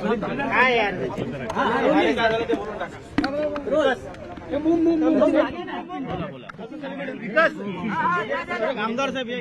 काय यार आमदार साहेब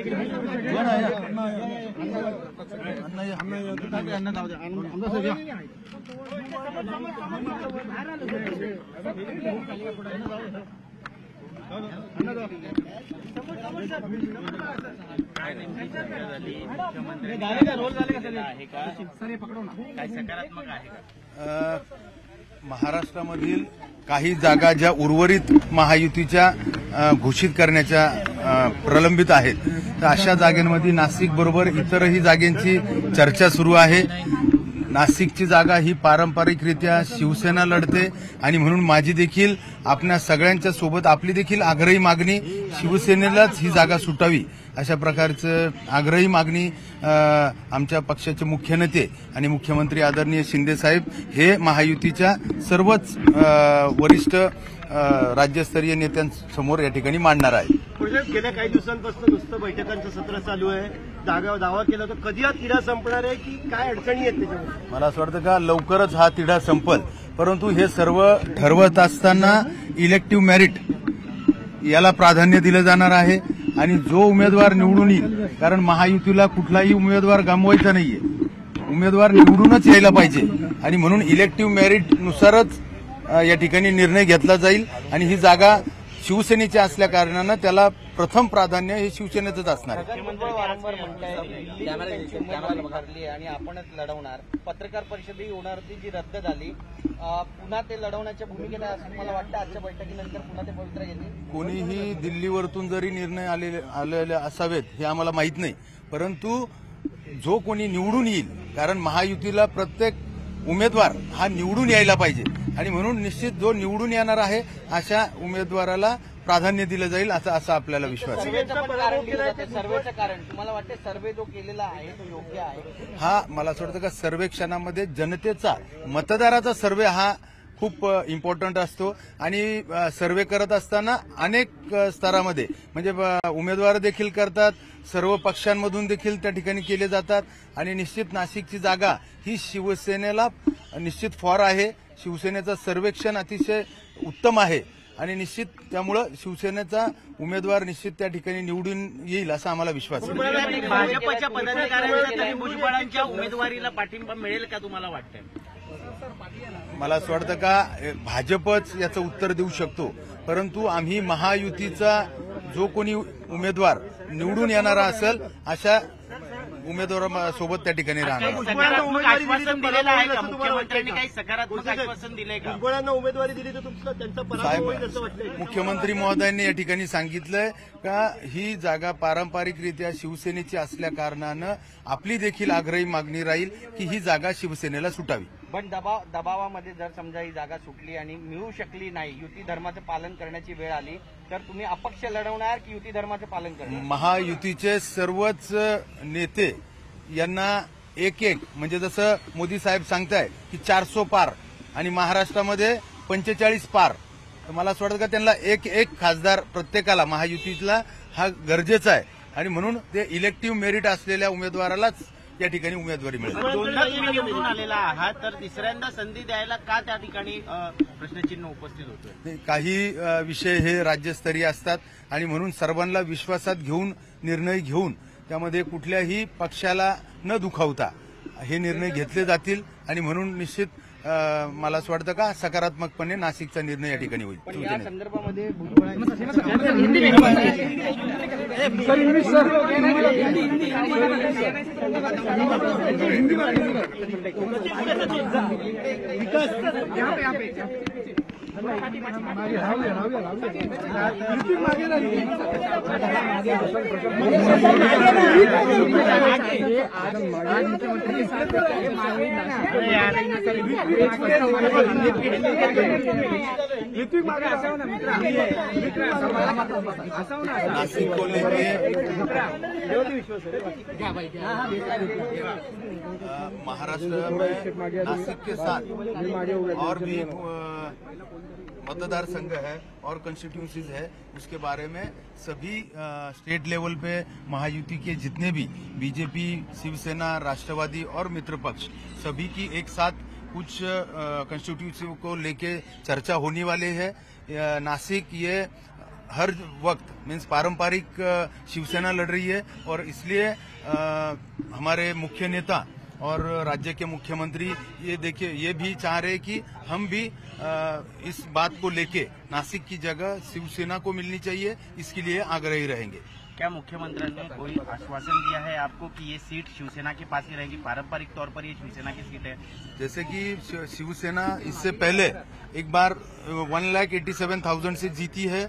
सकारात्मक आहे का? महाराष्ट्रामधील काही जागा ज्या उर्वरित महायुतीच्या घोषित करण्याच्या प्रलंबित आहेत, तर अशा जागांमध्ये नाशिक बरोबर इतरही जागांची चर्चा सुरू आहे. नाशिकची जागा ही पारंपरिकरित्या शिवसेना लढते आणि म्हणून माझी देखील आपल्या सगळ्यांच्या सोबत आपली देखील आग्रही मागणी शिवसेनेलाच ही जागा सुटावी अशा प्रकारचं आग्रही मागणी आमच्या पक्षाचे मुख्य नेते आणि मुख्यमंत्री आदरणीय शिंदे साहेब हे महायुतीच्या सर्वच वरिष्ठ राज्यस्तरीय नेत्यांसमोर या ठिकाणी मांडणार आहे. गेल्या काही दिवसांपासून नुसतं बैठकांचं सत्र चालू आहे. दावा केला तर कधी हा तिढा संपणार आहे की काय अडचणी आहेत त्याच्यामध्ये? मला असं वाटतं का लवकरच हा तिढा संपल, परंतु हे सर्व ठरवत असताना इलेक्टिव्ह मेरिट याला प्राधान्य दिलं जाणार आहे आणि जो उमेदवार निवडून येईल, कारण महायुतीला कुठलाही उमेदवार गमवायचा नाहीये, उमेदवार निवडूनच यायला पाहिजे आणि म्हणून इलेक्टिव्ह मेरिट नुसारच या ठिकाणी निर्णय घेतला जाईल आणि ही जागा शिवसेनेची असल्या कारणानं त्याला प्रथम प्राधान्य हे शिवसेनेचंच असणार आहे. वारंवार म्हणताय आणि आपणच लढवणार, पत्रकार परिषदही होणार होती जी रद्द झाली, पुन्हा ते लढवण्याच्या भूमिकेत असं मला वाटतं आजच्या बैठकीनंतर पुन्हा ते पवित्र घेतील. कोणीही दिल्लीवरतून जरी निर्णय आलेले असावेत हे आम्हाला माहीत नाही, परंतु जो कोणी निवडून येईल, कारण महायुतीला प्रत्येक उमेदवार हा निवडून यायला पाहिजे आणि म्हणून निश्चित जो निवडून येणार आहे अशा उमेदवाराला प्राधान्य दिलं जाईल असा आपल्याला विश्वास आहे. सर्वेचं कारण तुम्हाला वाटतं सर्वे जो केलेला आहे तो योग्य आहे? हा मला असं वाटतं का सर्वेक्षणामध्ये जनतेचा मतदाराचा सर्वे हा खूप इम्पॉर्टंट असतो आणि सर्वे करत असताना अनेक स्तरामध्ये म्हणजे उमेदवार देखील करतात, सर्व पक्षांमधून देखील त्या ठिकाणी केले जातात आणि निश्चित नाशिकची जागा ही शिवसेनेला निश्चित फॉर आहे. शिवसेनेचं सर्वेक्षण अतिशय उत्तम आहे आणि निश्चित त्यामुळं शिवसेनेचा उमेदवार निश्चित त्या ठिकाणी निवडून येईल असा आम्हाला विश्वास आहे. भाजपच्या पदाधिकाऱ्यांचा तरी भुजबळांच्या उमेदवारीला पाठिंबा मिळेल का तुम्हाला वाटतं? मला असं वाटतं का भाजपच याचं उत्तर देऊ शकतो, परंतु आम्ही महायुतीचा जो कोणी उमेदवार निवडून येणारा असेल अशा उमेदवारासोबत त्या ठिकाणी राहणार. आश्वासन दिलेलं आहे का मुख्यमंत्र्यांनी? काही सकारात्मक आश्वासन दिलंय का? भुजबळांना उमेदवारी दिली तर तुमचं त्यांचा पराभव होईल असं वाटतंय? मुख्यमंत्री महोदयांनी या ठिकाणी सांगितलंय का ही जागा पारंपरिकरित्या शिवसेनेची असल्या कारणानं आपली देखील आग्रही मागणी राहील की ही जागा शिवसेनेला सुटावी. पण दबावामध्ये जर समजा ही जागा सुटली आणि मिळू शकली नाही, युती धर्माचं पालन करण्याची वेळ आली तर तुम्ही अपक्ष लढवणार की युती धर्माचं पालन करणार? महायुतीचे सर्वच नेते यांना एक म्हणजे जसं मोदी साहेब सांगताय की 400 पार आणि महाराष्ट्रामध्ये 45 पार, तर मला असं वाटतं का त्यांना एक खासदार प्रत्येकाला महायुतीला हा गरजेचा आहे आणि म्हणून ते इलेक्टिव्ह मेरिट असलेल्या उमेदवारालाच या ठिकाणी उमेदवारी मिळेल. दोनदा तुम्ही निवडून आलेला आहात तर तिसऱ्यांदा संधी द्यायला का त्या ठिकाणी प्रश्नचिन्ह उपस्थित होतोय? काही विषय हे राज्यस्तरीय असतात आणि म्हणून सर्वांना विश्वासात घेऊन निर्णय घेऊन त्यामध्ये कुठल्याही पक्षाला न दुखावता हे निर्णय घेतले जातील आणि म्हणून निश्चित मला असं वाटतं का सकारात्मकपणे नाशिकचा निर्णय या ठिकाणी होईल. पण या संदर्भामध्ये नासिक को लेके महाराष्ट्र में नासिक के साथ और भी मतदार संघ है और कंस्टिट्यूंसीज है, उसके बारे में सभी स्टेट लेवल पे महायुति के जितने भी बीजेपी, शिवसेना, राष्ट्रवादी और मित्र पक्ष सभी की एक साथ कुछ कंस्टिट्यूएंसी को लेके चर्चा होने वाले है। नासिक ये हर वक्त मीन्स पारंपरिक शिवसेना लड़ रही है और इसलिए हमारे मुख्य नेता और राज्य के मुख्यमंत्री ये देखिए ये भी चाह रहे कि हम भी इस बात को लेके नासिक की जगह शिवसेना को मिलनी चाहिए, इसके लिए आग्रही रहेंगे। क्या मुख्यमंत्री ने कोई आश्वासन दिया है आपको कि ये सीट शिवसेना के पास ही रहेगी? पारंपरिक तौर पर ये शिवसेना की सीट है। जैसे कि शिवसेना इससे पहले एक बार 1,87,000 से जीती है,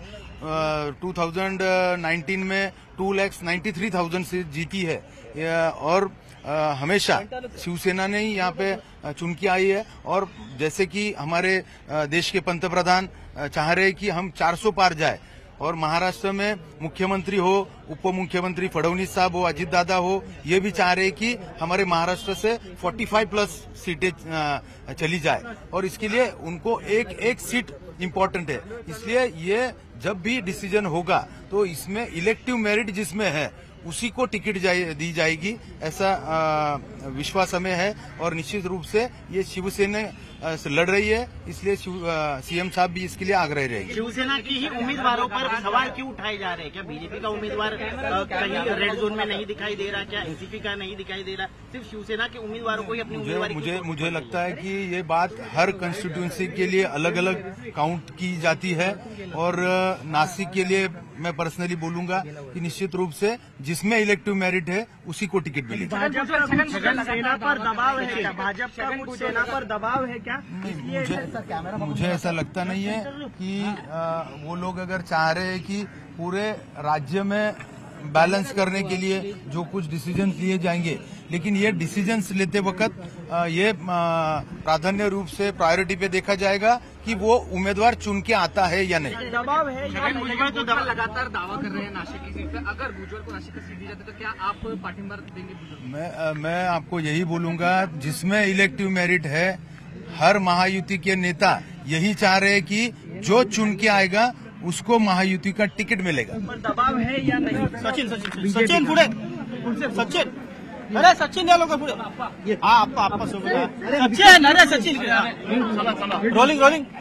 2019 में 2,93,000 से जीती है और हमेशा शिवसेना ने ही यहाँ पे चुन के आई है। और जैसे कि हमारे देश के पंतप्रधान चाह रहे हैं कि हम 400 पार जाए और महाराष्ट्र में मुख्यमंत्री हो, उप मुख्यमंत्री फडणवीस साहब हो, अजित दादा हो, ये भी चाह रहे हैं कि हमारे महाराष्ट्र से 45 प्लस सीटें चली जाए और इसके लिए उनको एक सीट इम्पोर्टेंट है। इसलिए ये जब भी डिसीजन होगा तो इसमें इलेक्टिव मेरिट जिसमें है उसी को टिकट दी जाएगी, ऐसा विश्वास हमें है। और निश्चित रूप से ये शिवसेना लड़ रही है, इसलिए सीएम साहब भी इसके लिए आग्रही रहेंगे। शिवसेना की ही उम्मीदवारों पर सवाल क्यों उठाए जा रहे हैं? क्या बीजेपी का उम्मीदवार कहीं रेड जोन में नहीं दिखाई दे रहा? क्या एनसीपी का नहीं दिखाई दे रहा? सिर्फ शिवसेना के उम्मीदवारों को ही अपनी उम्मीदवारी मुझे लगता है कि ये बात हर कंस्टिट्यूएंसी के लिए अलग अलग काउंट की जाती है और नासिक के लिए मैं पर्सनली बोलूंगा कि निश्चित रूप से जिसमें इलेक्टिव मेरिट है उसी को टिकट मिलेगी। भाजपा सेना पर दबाव है क्या? भाजपा का सेना पर दबाव है क्या? मुझे ऐसा लगता नहीं है कि वो लोग अगर चाह रहे हैं कि पूरे राज्य में बैलेंस करने के लिए जो कुछ डिसीजन लिए जाएंगे, लेकिन ये डिसीजंस लेते वक्त ये प्राधान्य रूप से प्रायोरिटी पे देखा जाएगा कि वो उम्मीदवार चुन के आता है या नहीं। दबाव है या भुजबळ तो लगातार दावा कर रहे हैं नासिक की सीट पे। अगर भुजबळ को नासिक की सीट दी जाती तो क्या आप पाठिंबा देंगे भुजबळ? मैं आपको यही बोलूंगा, जिसमें इलेक्टिव मेरिट है हर महायुति के नेता यही चाह रहे हैं कि जो चुन के आएगा उसको महायुति का टिकट मिलेगा। दबाव है या नहीं? सचिन पुढे सचिन, अरे सचिन या लोक पुढे हा आप्पा सोबत सचिन, अरे सचिन रोलिंग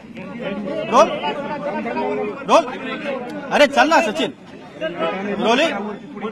रोल अरे चल ना सचिन रोलिंग।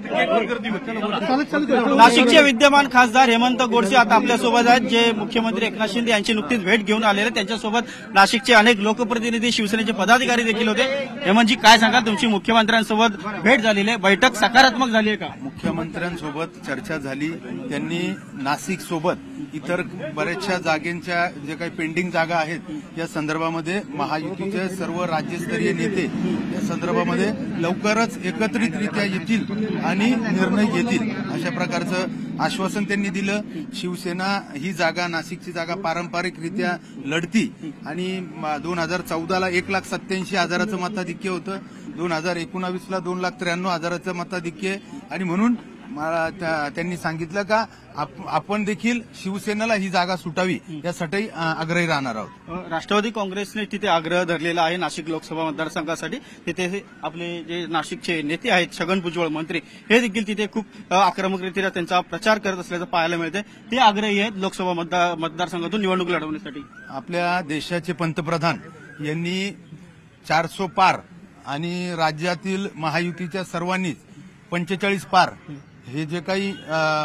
नाशिकचे विद्यमान खासदार हेमंत गोडसे आता आपल्यासोबत आहेत, जे मुख्यमंत्री एकनाथ शिंदे यांची नुकतीच भेट घेऊन आलेले। त्यांच्यासोबत नाशिकचे अनेक लोकप्रतिनिधी, शिवसेनेचे पदाधिकारी देखील होते। हेमंतजी काय सांगा, तुमची मुख्यमंत्र्यांसोबत भेट झालेली आहे, बैठक सकारात्मक झाली आहे का? मुख्यमंत्र्यांसोबत चर्चा झाली, त्यांनी नाशिक सोबत इतर बऱ्याचशा जागेंच्या जे काही पेंडिंग जागा आहेत या संदर्भामध्ये महायुतीचे सर्व राज्यस्तरीय नेते या संदर्भामध्ये लवकरच एकत्रितरित्या येतील आणि निर्णय घेतील अशा प्रकारचं आश्वासन त्यांनी दिलं। शिवसेना ही जागा, नाशिकची जागा पारंपरिकरित्या लढती आणि 2014ला 1,87,000 मताधिक्य होतं, 2019ला 2,93,000 मताधिक्य आणि म्हणून त्यांनी सांगितलं का आपण देखील शिवसेनेला ही जागा सुटावी यासाठी आग्रही राहणार आहोत। राष्ट्रवादी काँग्रेसने तिथे आग्रह धरलेला आहे नाशिक लोकसभा मतदारसंघासाठी। तिथे आपले जे नाशिकचे नेते आहेत छगन भुजबळ मंत्री, हे देखील तिथे खूप आक्रमकरित्या त्यांचा प्रचार करत असल्याचं पाहायला मिळते। ते आग्रही आहेत लोकसभा मतदारसंघातून निवडणूक लढवण्यासाठी। आपल्या देशाचे पंतप्रधान यांनी 400 पार आणि राज्यातील महायुतीच्या सर्वांनीच 45 पार हे जे काही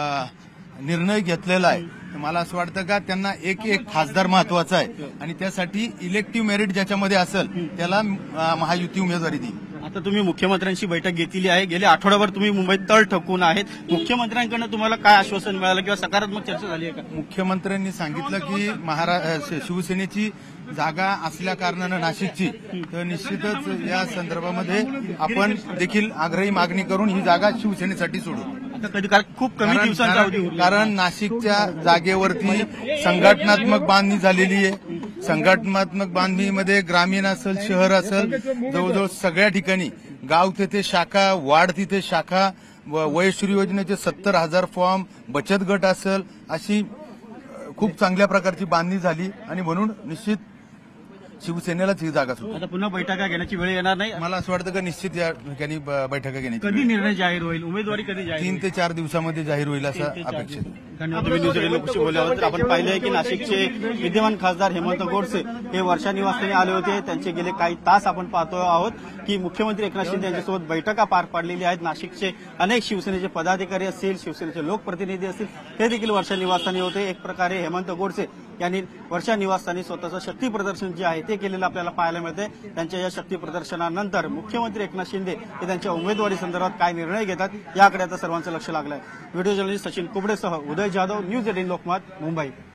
निर्णय घेतलेला आहे, मला असं वाटतं का त्यांना एक खासदार महत्वाचा आहे आणि त्यासाठी इलेक्टिव्ह मेरिट ज्याच्यामध्ये असेल त्याला महायुती उमेदवारी देईल। आता तुम्ही मुख्यमंत्र्यांची बैठक घेतली आहे, गेल्या आठवड्याभर तुम्ही मुंबईत तळ ठोकून आहेत, मुख्यमंत्र्यांकडून तुम्हाला काय आश्वासन मिळालं किंवा सकारात्मक चर्चा झाली आहे का? मुख्यमंत्र्यांनी सांगितलं की शिवसेनेची जागा असल्या कारणानं नाशिकची, तर निश्चितच या संदर्भामध्ये आपण देखील आग्रही मागणी करून ही जागा शिवसेनेसाठी सोडू। खूप कमी दिवसांचा अवधी, कारण नाशिकच्या जागेवरती संघटनात्मक बांधणी झालेली आहे। संघटनात्मक बांधणीमध्ये ग्रामीण असेल, शहर असेल, जवळजवळ सगळ्या ठिकाणी गाव तिथे शाखा, वार्ड तिथे शाखा, वयश्री योजनेचे 70,000 फॉर्म, बचत गट असेल, अशी खूप चांगल्या प्रकारची बांधणी झाली आणि म्हणून निश्चित शिवसेनेलाच ही जागा सुटेल. आता पुन्हा बैठका घेण्याची वेळ येणार नाही. मला असं वाटतं की निश्चित या ठिकाणी बैठका घेण्याची कधी निर्णय जाहीर होईल, उमेदवारी कधी जाहीर 3 होईल? ते 4 दिवसामध्ये जाहीर होईल असं अपेक्षित आहे. धन्यवाद. तुम्ही न्यूज एटीन लोकशी बोलल्याबद्दल. आपण पाहिलंय की नाशिकचे विद्यमान खासदार हेमंत गोडसे हे वर्षा निवासस्थानी आले होते. त्यांचे गेले काही तास आपण पाहतो आहोत की मुख्यमंत्री एकनाथ शिंदे यांच्यासोबत बैठका पार पाडलेली आहेत. नाशिकचे अनेक शिवसेनेचे पदाधिकारी असतील, शिवसेनेचे लोकप्रतिनिधी असतील, हे देखील वर्षा निवासस्थानी होते. एक प्रकारे हेमंत गोडसे यांनी वर्षा निवासस्थानी स्वतःचं शक्ती प्रदर्शन जे आहे ते केलेलं आपल्याला पाहायला मिळते. त्यांच्या या शक्ती प्रदर्शनानंतर मुख्यमंत्री एकनाथ शिंदे हे त्यांच्या उमेदवारी संदर्भात काय निर्णय घेतात याकडे आता सर्वांचं लक्ष लागलं आहे. व्हिडिओ जर्नलिस्ट सचिन कुबडेसह उदय जाधव, न्यूज 18 लोकमत, मुंबई.